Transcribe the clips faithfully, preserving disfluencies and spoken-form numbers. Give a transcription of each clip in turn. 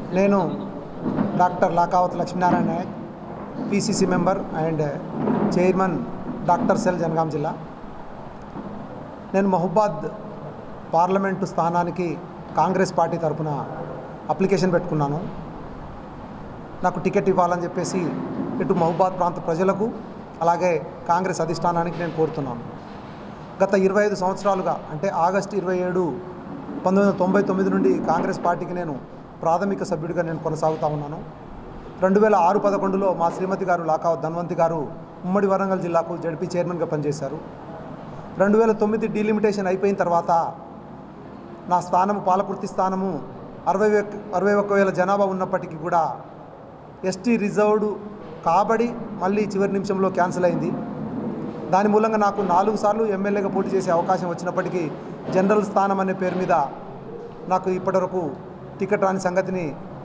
నేను doctor Lakavath Lakshminarayana Naik, PCC member and chairman doctor cell Jangaon జిల్లా. నేను మహబూబాద్ పార్లమెంటు స్థానానికి కాంగ్రెస్ పార్టీ తరఫున అప్లికేషన్ పెట్టుకున్నాను. నాకు టికెట్ ఇవ్వాలని చెప్పేసి ఇటు మహబూబాద్ ప్రాంత ప్రజలకు అలాగే కాంగ్రెస్ అధిష్టానానికి నేను కోరుతున్నాను. గత ఇరవై ఐదు సంవత్సరాలుగా అంటే ఆగస్టు ఇరవై ఏడు పంతొమ్మిది వందల తొంభై తొమ్మిది నుండి కాంగ్రెస్ పార్టీకి నేను ప్రాథమిక సభ్యుడిగా నేను కొనసాగుతూ ఉన్నాను. రెండు వేల ఆరు పదకొండులో మా శ్రీమతి గారు లాకావత్ ధన్వంతి గారు ఉమ్మడి వరంగల్ జిల్లాకు జడ్పీ చైర్మన్గా పనిచేశారు. రెండు వేల తొమ్మిది డీలిమిటేషన్ అయిపోయిన తర్వాత నా స్థానము పాలకుర్తి స్థానము అరవై అరవై ఒక్క వేల జనాభా ఉన్నప్పటికీ కూడా ఎస్టీ రిజర్వ్డ్ కాబడి మళ్ళీ చివరి నిమిషంలో క్యాన్సిల్ అయింది. దాని మూలంగా నాకు నాలుగు సార్లు ఎమ్మెల్యేగా పోటీ చేసే అవకాశం వచ్చినప్పటికీ జనరల్ స్థానం అనే పేరు మీద నాకు ఇప్పటివరకు టికెట్ రాని సంగతిని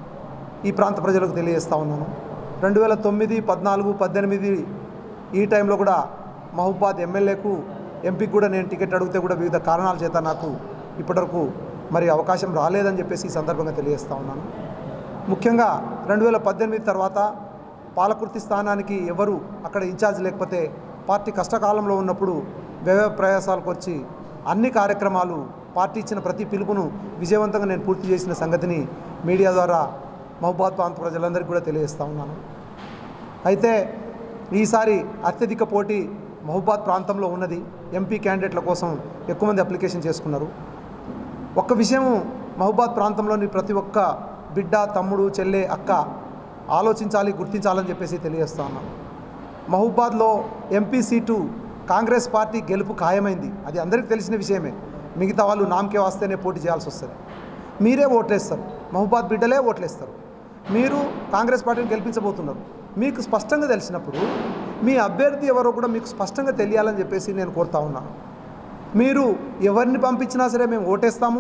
ఈ ప్రాంత ప్రజలకు తెలియజేస్తూ ఉన్నాను. రెండు వేల తొమ్మిది పద్నాలుగు పద్దెనిమిది ఈ టైంలో కూడా మహబూబాద్ ఎమ్మెల్యేకు ఎంపీకి కూడా నేను టికెట్ అడిగితే కూడా వివిధ కారణాల చేత నాకు ఇప్పటివరకు మరి అవకాశం రాలేదని చెప్పేసి ఈ సందర్భంగా తెలియజేస్తూ ఉన్నాను. ముఖ్యంగా రెండు వేల పద్దెనిమిది తర్వాత పాలకుర్తి స్థానానికి ఎవరు అక్కడ ఇన్ఛార్జ్ లేకపోతే పార్టీ కష్టకాలంలో ఉన్నప్పుడు వ్యయ ప్రయాసాలకు వచ్చి అన్ని కార్యక్రమాలు పార్టీ ఇచ్చిన ప్రతి పిలుపును విజయవంతంగా నేను పూర్తి చేసిన సంగతిని మీడియా ద్వారా మహబూబాద్ ప్రాంత ప్రజలందరికీ కూడా తెలియజేస్తూ ఉన్నాను. అయితే ఈసారి అత్యధిక పోటీ మహబూబాద్ ప్రాంతంలో ఉన్నది. ఎంపీ క్యాండిడేట్ల కోసం ఎక్కువ మంది అప్లికేషన్ చేసుకున్నారు. ఒక్క విషయం మహబూబాద్ ప్రాంతంలోని ప్రతి ఒక్క బిడ్డ, తమ్ముడు, చెల్లె, అక్క ఆలోచించాలి, గుర్తించాలని చెప్పేసి తెలియజేస్తూ ఉన్నాను. మహబూబాద్లో ఎంపీ సీటు కాంగ్రెస్ పార్టీ గెలుపు ఖాయమైంది. అది అందరికీ తెలిసిన విషయమే. మిగతా వాళ్ళు నామకే వస్తేనే పోటీ చేయాల్సి వస్తుంది. మీరే ఓట్లేస్తారు, మహబూబాద్ బిడ్డలే ఓట్లేస్తారు. మీరు కాంగ్రెస్ పార్టీని గెలిపించబోతున్నారు. మీకు స్పష్టంగా తెలిసినప్పుడు మీ అభ్యర్థి ఎవరో కూడా మీకు స్పష్టంగా తెలియాలని చెప్పేసి నేను కోరుతా ఉన్నాను. మీరు ఎవరిని పంపించినా సరే మేము ఓటేస్తాము,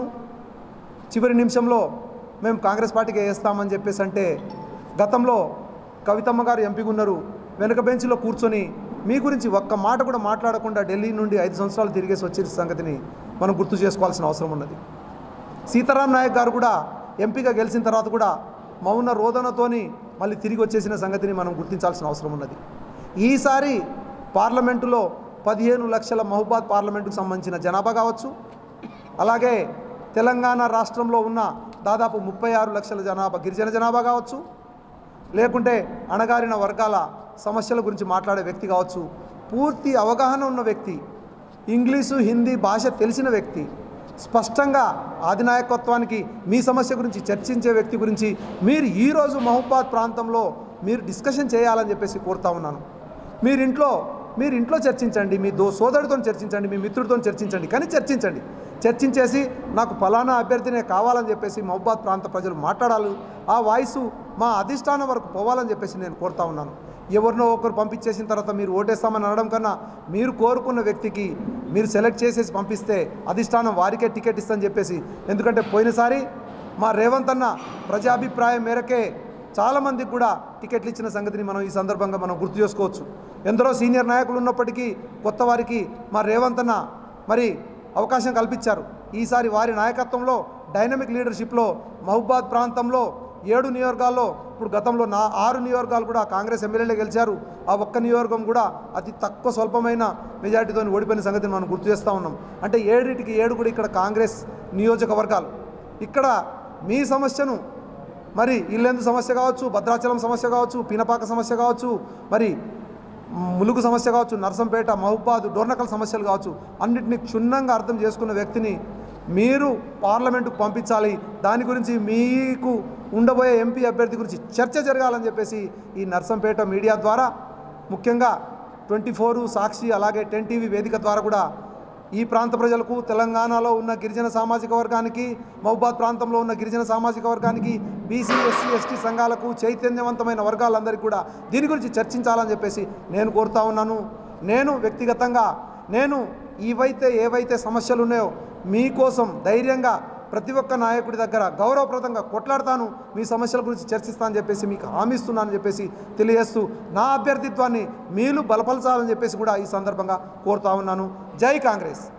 చివరి నిమిషంలో మేము కాంగ్రెస్ పార్టీకి వేస్తామని చెప్పేసి అంటే, గతంలో కవితమ్మ గారు ఎంపీగా ఉన్నారు, వెనక బెంచ్లో కూర్చొని మీ గురించి ఒక్క మాట కూడా మాట్లాడకుండా ఢిల్లీ నుండి ఐదు సంవత్సరాలు తిరిగేసి వచ్చిన సంగతిని మనం గుర్తు చేసుకోవాల్సిన అవసరం ఉన్నది. సీతారాం నాయక్ గారు కూడా ఎంపీగా గెలిచిన తర్వాత కూడా మౌన రోదనతోని మళ్ళీ తిరిగి వచ్చేసిన సంగతిని మనం గుర్తించాల్సిన అవసరం ఉన్నది. ఈసారి పార్లమెంటులో పదిహేను లక్షల మహబూబాద్ పార్లమెంటుకు సంబంధించిన జనాభా కావచ్చు, అలాగే తెలంగాణ రాష్ట్రంలో ఉన్న దాదాపు ముప్పై ఆరు లక్షల జనాభా గిరిజన జనాభా కావచ్చు, లేకుంటే అణగారిన వర్గాల సమస్యల గురించి మాట్లాడే వ్యక్తి కావచ్చు, పూర్తి అవగాహన ఉన్న వ్యక్తి, ఇంగ్లీషు హిందీ భాష తెలిసిన వ్యక్తి, స్పష్టంగా అధినాయకత్వానికి మీ సమస్య గురించి చర్చించే వ్యక్తి గురించి మీరు ఈరోజు మహబూబాద్ ప్రాంతంలో మీరు డిస్కషన్ చేయాలని చెప్పేసి కోరుతా ఉన్నాను. మీరు ఇంట్లో మీరు ఇంట్లో చర్చించండి, మీ దో సోదరుడితో చర్చించండి, మీ మిత్రుడితో చర్చించండి, కానీ చర్చించండి. చర్చించేసి నాకు ఫలానా అభ్యర్థినే కావాలని చెప్పేసి మహబూబాద్ ప్రాంత ప్రజలు మాట్లాడాలి. ఆ వాయిస్ మా అధిష్టానం వరకు పోవాలని చెప్పేసి నేను కోరుతా ఉన్నాను. ఎవరినో ఒకరు పంపించేసిన తర్వాత మీరు ఓటేస్తామని అనడం కన్నా మీరు కోరుకున్న వ్యక్తికి మీరు సెలెక్ట్ చేసేసి పంపిస్తే అధిష్టానం వారికే టికెట్ ఇస్తుందని చెప్పేసి, ఎందుకంటే పోయినసారి మా రేవంత్ అన్న ప్రజాభిప్రాయం మేరకే చాలామందికి కూడా టికెట్లు ఇచ్చిన సంగతిని మనం ఈ సందర్భంగా మనం గుర్తు చేసుకోవచ్చు. ఎందరో సీనియర్ నాయకులు ఉన్నప్పటికీ కొత్త వారికి మా రేవంత్ అన్న మరి అవకాశం కల్పించారు. ఈసారి వారి నాయకత్వంలో డైనమిక్ లీడర్షిప్లో మహబూబాద్ ప్రాంతంలో ఏడు నియోజకవర్గాల్లో ఇప్పుడు గతంలో నా ఆరు నియోజకవర్గాలు కూడా కాంగ్రెస్ ఎమ్మెల్యేలే గెలిచారు. ఆ ఒక్క నియోజకవర్గం కూడా అతి తక్కువ స్వల్పమైన మెజార్టీతో ఓడిపోయిన సంగతిని మనం గుర్తు చేస్తూ ఉన్నాం. అంటే ఏడింటికి ఏడు కూడా ఇక్కడ కాంగ్రెస్ నియోజకవర్గాలు. ఇక్కడ మీ సమస్యను మరి ఇల్లెందు సమస్య కావచ్చు, భద్రాచలం సమస్య కావచ్చు, పినపాక సమస్య కావచ్చు, మరి ములుగు సమస్య కావచ్చు, నర్సంపేట, మహబూబాద్, డోర్నకల్ సమస్యలు కావచ్చు, అన్నింటినీ క్షుణ్ణంగా అర్థం చేసుకున్న వ్యక్తిని మీరు పార్లమెంటుకు పంపించాలి. దాని గురించి మీకు ఉండబోయే ఎంపీ అభ్యర్థి గురించి చర్చ జరగాలని చెప్పేసి ఈ నర్సంపేట మీడియా ద్వారా, ముఖ్యంగా ట్వంటీ ఫోరు సాక్షి అలాగే టెన్ టీవీ వేదిక ద్వారా కూడా ఈ ప్రాంత ప్రజలకు, తెలంగాణలో ఉన్న గిరిజన సామాజిక వర్గానికి, మహబూబాద్ ప్రాంతంలో ఉన్న గిరిజన సామాజిక వర్గానికి, బీసీ ఎస్సీ ఎస్టీ సంఘాలకు, చైతన్యవంతమైన వర్గాలందరికీ కూడా దీని గురించి చర్చించాలని చెప్పేసి నేను కోరుతా ఉన్నాను. నేను వ్యక్తిగతంగా నేను ఇవైతే ఏవైతే సమస్యలు ఉన్నాయో మీకోసం ధైర్యంగా ప్రతి ఒక్క నాయకుడి దగ్గర గౌరవప్రదంగా కొట్లాడతాను, మీ సమస్యల గురించి చర్చిస్తానని చెప్పేసి మీకు హామీ ఇస్తున్నానని చెప్పేసి తెలియజేస్తూ నా అభ్యర్థిత్వాన్ని మీరు బలపరచాలని చెప్పేసి కూడా ఈ సందర్భంగా కోరుతా ఉన్నాను. జై కాంగ్రెస్.